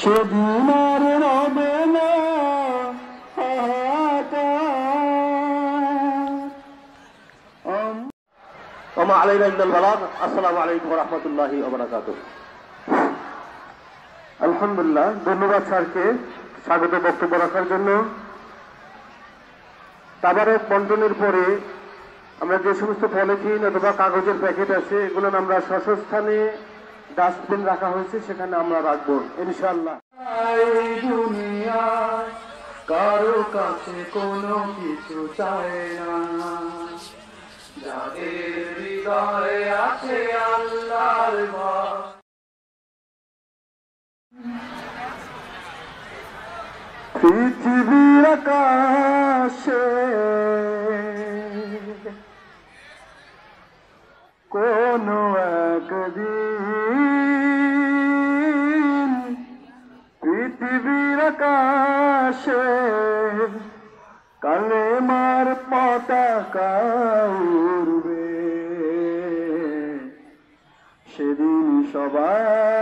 সেদিন আর রবে না হাহাকার। ওমা আলাইনা ইল্লাল বালাগ। আসসালামু আলাইকুম ওয়া রাহমাতুল্লাহি ওয়া বারাকাতুহু। আলহামদুলিল্লাহ, ধন্যবাদ স্যারকে স্বাগত বক্তব্য রাখার জন্য। তাবারক বন্টনের পরে আমরা যে সমস্ত পলিথিন অথবা কাগজের প্যাকেট আছে এগুলো আমরা স্বস্থানে ডাস্টবিন রাখা হয়েছে, সেখানে আমরা রাখবো ইনশাআল্লাহ। দুনিয়ায় কারো কাছে কোনো কিছু চায় না, যাদের হৃদয়ে আছে আল্লাহর ভয়। পৃথিবীর আকাশে কোনো একদিন, পৃথিবীর আকাশে কালেমার পতাকা উড়বে, সেদিন সবাই